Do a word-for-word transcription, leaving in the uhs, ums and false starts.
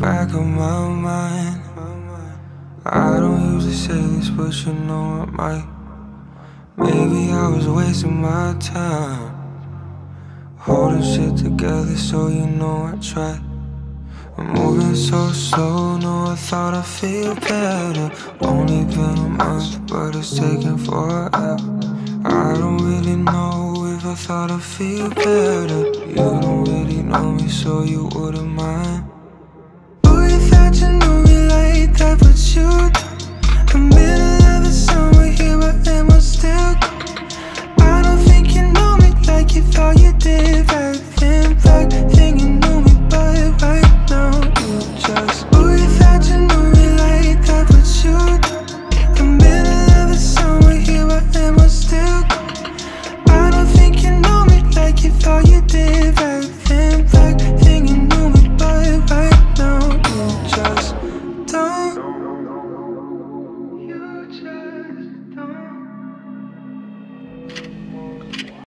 back of my mind. I don't usually say this, but you know I might. Maybe I was wasting my time, holding shit together, so you know I tried. I'm moving so slow, no, I thought I'd feel better. Only been a month, but it's taking forever. I don't really know if I thought I'd feel better. You don't really know me, so you wouldn't mind. Oh, you thought you knew me like that, but you don't. The middle of the summer, here I am, I'm still